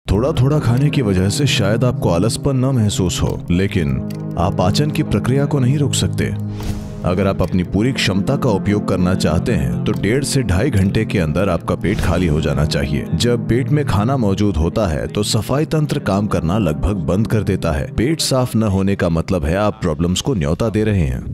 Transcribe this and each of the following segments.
थोड़ा थोड़ा खाने की वजह से शायद आपको आलसपन न महसूस हो, लेकिन आप पाचन की प्रक्रिया को नहीं रोक सकते। अगर आप अपनी पूरी क्षमता का उपयोग करना चाहते हैं तो 1.5 से 2.5 घंटे के अंदर आपका पेट खाली हो जाना चाहिए। जब पेट में खाना मौजूद होता है तो सफाई तंत्र काम करना लगभग बंद कर देता है। पेट साफ न होने का मतलब है आप प्रॉब्लम्स को न्योता दे रहे हैं।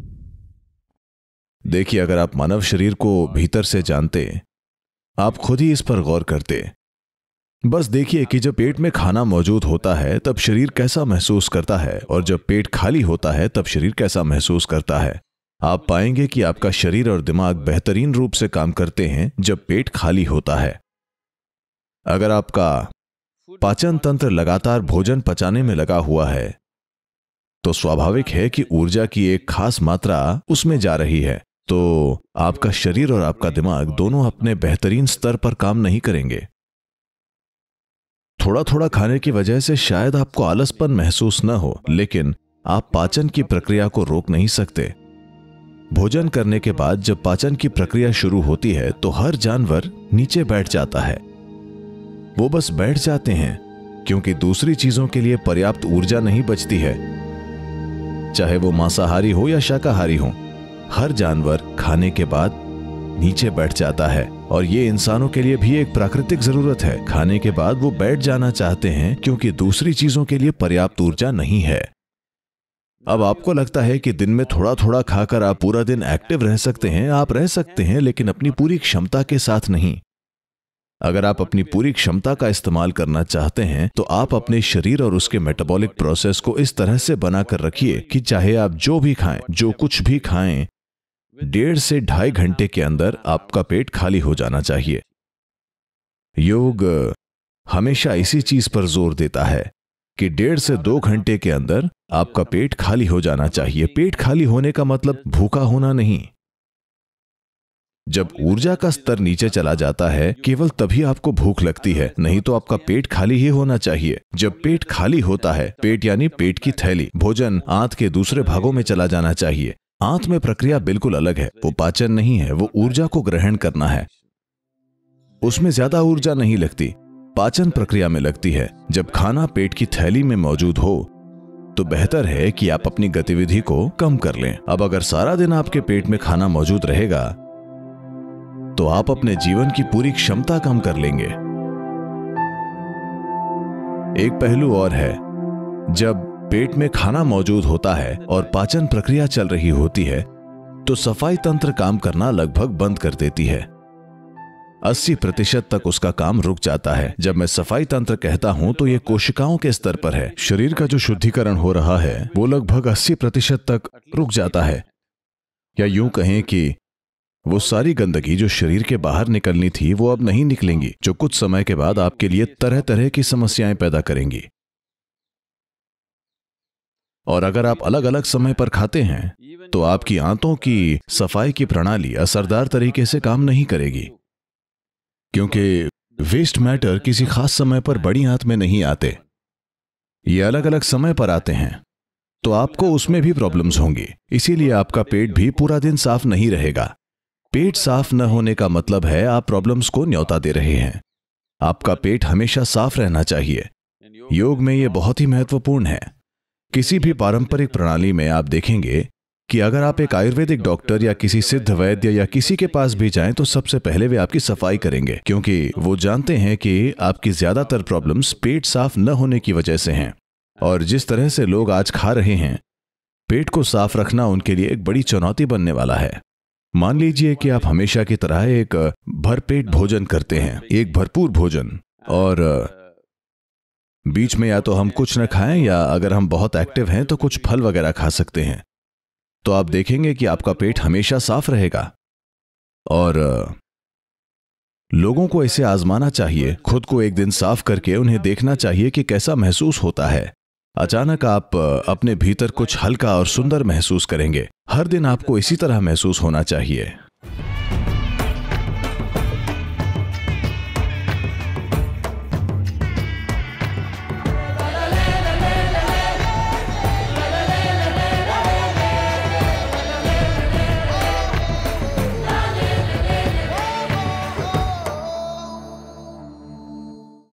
देखिए, अगर आप मानव शरीर को भीतर से जानते, आप खुद ही इस पर गौर करते। बस देखिए कि जब पेट में खाना मौजूद होता है तब शरीर कैसा महसूस करता है और जब पेट खाली होता है तब शरीर कैसा महसूस करता है। आप पाएंगे कि आपका शरीर और दिमाग बेहतरीन रूप से काम करते हैं जब पेट खाली होता है। अगर आपका पाचन तंत्र लगातार भोजन पचाने में लगा हुआ है तो स्वाभाविक है कि ऊर्जा की एक खास मात्रा उसमें जा रही है, तो आपका शरीर और आपका दिमाग दोनों अपने बेहतरीन स्तर पर काम नहीं करेंगे। थोड़ा थोड़ा खाने की वजह से शायद आपको आलसपन महसूस न हो, लेकिन आप पाचन की प्रक्रिया को रोक नहीं सकते। भोजन करने के बाद जब पाचन की प्रक्रिया शुरू होती है तो हर जानवर नीचे बैठ जाता है। वो बस बैठ जाते हैं क्योंकि दूसरी चीजों के लिए पर्याप्त ऊर्जा नहीं बचती है। चाहे वो मांसाहारी हो या शाकाहारी हो, हर जानवर खाने के बाद नीचे बैठ जाता है और ये इंसानों के लिए भी एक प्राकृतिक जरूरत है। खाने के बाद वो बैठ जाना चाहते हैं क्योंकि दूसरी चीजों के लिए पर्याप्त ऊर्जा नहीं है। अब आपको लगता है कि दिन में थोड़ा थोड़ा खाकर आप पूरा दिन एक्टिव रह सकते हैं। आप रह सकते हैं, लेकिन अपनी पूरी क्षमता के साथ नहीं। अगर आप अपनी पूरी क्षमता का इस्तेमाल करना चाहते हैं तो आप अपने शरीर और उसके मेटाबॉलिक प्रोसेस को इस तरह से बनाकर रखिए कि चाहे आप जो भी खाएं, जो कुछ भी खाएं, 1.5 से 2.5 घंटे के अंदर आपका पेट खाली हो जाना चाहिए। योग हमेशा इसी चीज पर जोर देता है कि 1.5 से 2 घंटे के अंदर आपका पेट खाली हो जाना चाहिए। पेट खाली होने का मतलब भूखा होना नहीं। जब ऊर्जा का स्तर नीचे चला जाता है केवल तभी आपको भूख लगती है, नहीं तो आपका पेट खाली ही होना चाहिए। जब पेट खाली होता है, पेट यानी पेट की थैली, भोजन आंत के दूसरे भागों में चला जाना चाहिए। आंत में प्रक्रिया बिल्कुल अलग है। वो पाचन नहीं है, वो ऊर्जा को ग्रहण करना है। उसमें ज्यादा ऊर्जा नहीं लगती, पाचन प्रक्रिया में लगती है। जब खाना पेट की थैली में मौजूद हो तो बेहतर है कि आप अपनी गतिविधि को कम कर लें। अब अगर सारा दिन आपके पेट में खाना मौजूद रहेगा तो आप अपने जीवन की पूरी क्षमता कम कर लेंगे। एक पहलू और है, जब पेट में खाना मौजूद होता है और पाचन प्रक्रिया चल रही होती है तो सफाई तंत्र काम करना लगभग बंद कर देती है। 80% तक उसका काम रुक जाता है। जब मैं सफाई तंत्र कहता हूं तो यह कोशिकाओं के स्तर पर है। शरीर का जो शुद्धिकरण हो रहा है वो लगभग 80% तक रुक जाता है, या यूं कहें कि वो सारी गंदगी जो शरीर के बाहर निकलनी थी वो अब नहीं निकलेंगी, जो कुछ समय के बाद आपके लिए तरह तरह की समस्याएं पैदा करेंगी। और अगर आप अलग अलग समय पर खाते हैं तो आपकी आंतों की सफाई की प्रणाली असरदार तरीके से काम नहीं करेगी, क्योंकि वेस्ट मैटर किसी खास समय पर बड़ी आंत में नहीं आते, ये अलग अलग समय पर आते हैं, तो आपको उसमें भी प्रॉब्लम्स होंगी। इसीलिए आपका पेट भी पूरा दिन साफ नहीं रहेगा। पेट साफ न होने का मतलब है आप प्रॉब्लम्स को न्योता दे रहे हैं। आपका पेट हमेशा साफ रहना चाहिए। योग में यह बहुत ही महत्वपूर्ण है। किसी भी पारंपरिक प्रणाली में आप देखेंगे कि अगर आप एक आयुर्वेदिक डॉक्टर या किसी सिद्ध वैद्य या किसी के पास भी जाएं तो सबसे पहले वे आपकी सफाई करेंगे, क्योंकि वो जानते हैं कि आपकी ज्यादातर प्रॉब्लम्स पेट साफ न होने की वजह से हैं। और जिस तरह से लोग आज खा रहे हैं, पेट को साफ रखना उनके लिए एक बड़ी चुनौती बनने वाला है। मान लीजिए कि आप हमेशा की तरह एक भरपेट भोजन करते हैं, एक भरपूर भोजन, और बीच में या तो हम कुछ न खाएं या अगर हम बहुत एक्टिव हैं तो कुछ फल वगैरह खा सकते हैं, तो आप देखेंगे कि आपका पेट हमेशा साफ रहेगा। और लोगों को इसे आजमाना चाहिए, खुद को एक दिन साफ करके उन्हें देखना चाहिए कि कैसा महसूस होता है। अचानक आप अपने भीतर कुछ हल्का और सुंदर महसूस करेंगे। हर दिन आपको इसी तरह महसूस होना चाहिए।